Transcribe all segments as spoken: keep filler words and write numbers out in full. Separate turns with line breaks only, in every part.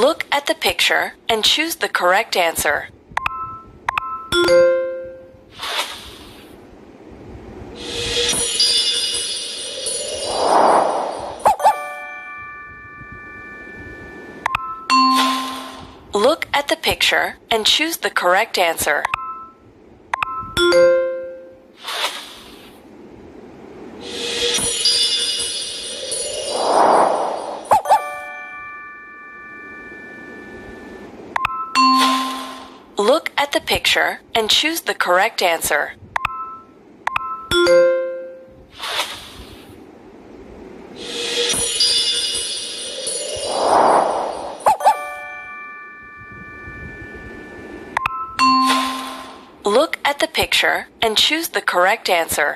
Look at the picture and choose the correct answer. Look at the picture and choose the correct answer. Look at the picture and choose the correct answer. Look at the picture and choose the correct answer.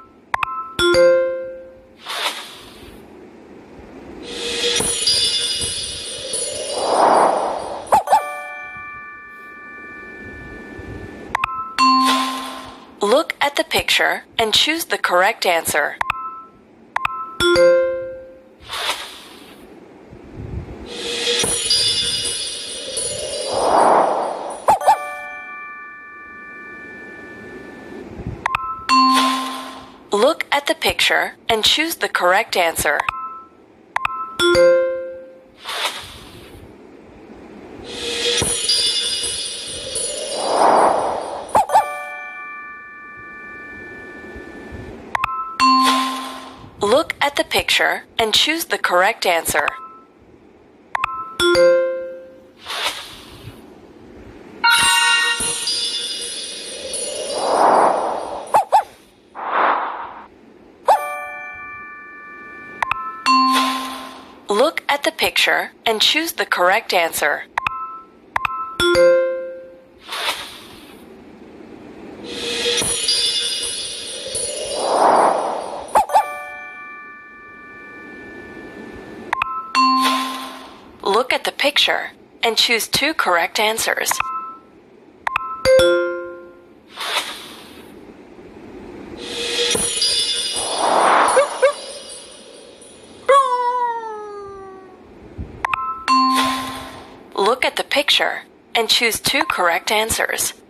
Look at the picture and choose the correct answer. Look at the picture and choose the correct answer. Look at the picture and choose the correct answer. Look at the picture and choose the correct answer. Look at the picture and choose two correct answers. Look at the picture and choose two correct answers.